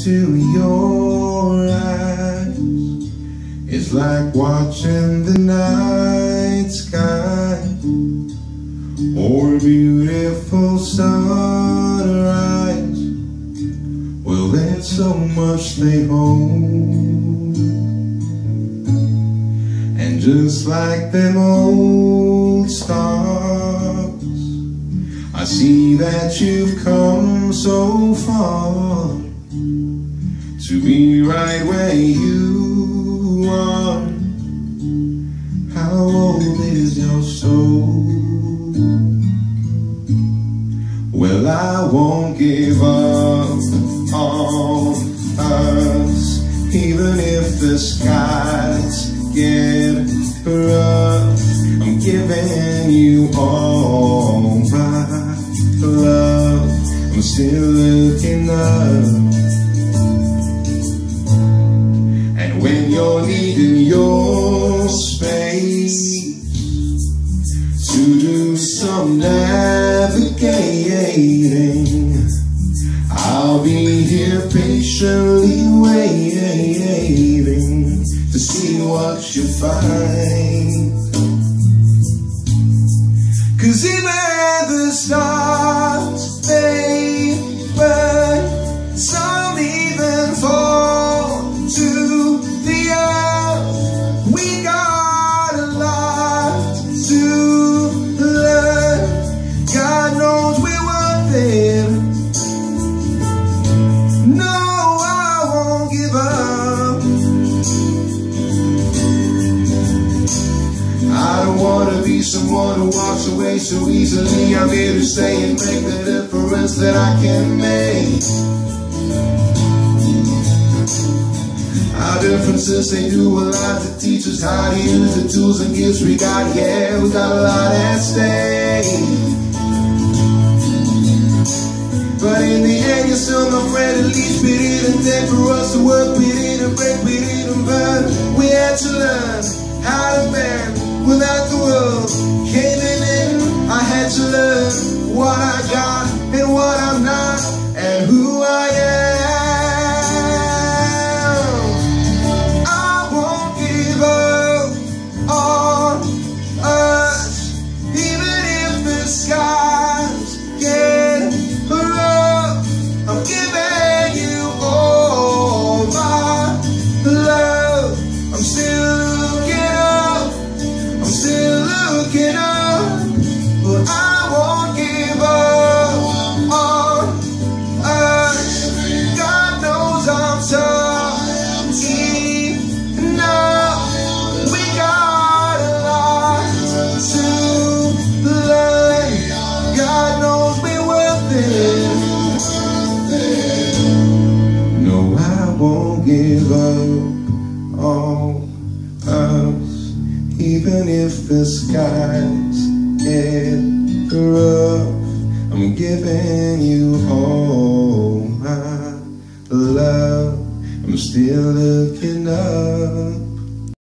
into your eyes. It's like watching the night sky or a beautiful sunrise. Well, there's so much they hold, and just like them old stars, I see that you've come so far to be right where you are. How old is your soul? Well, I won't give up on us, even if the skies get rough. I'm giving you all my love. I'm still looking up, and when you're needing your space to do some navigating, I'll be here patiently waiting to see what you find. 'Cause even the stars, they burn, some even fall to the earth. We got a lot to learn. God knows we're worth it. No, I won't give up. I don't want to be someone who walks away so easily. I'm here to stay and make the difference that I can make. Our differences, they do a lot to teach us how to use the tools and gifts we got. Yeah, we got a lot at stake, but in the end, you're still my friend. At least we didn't take for us to work, we didn't break, we didn't burn. We had to learn how to bend without the world caving in. I had to learn what I got and what I'm not, and who I am. I won't give up on us, even if the skies get rough. I'm giving you all my love. I'm still looking up, I'm still looking up, but I won't give up on us. God knows I'm tough enough. We got a lot to learn. God knows we're worth it. No, I won't give up on us, even if the skies get rough. I'm giving you all my love. I'm still looking up.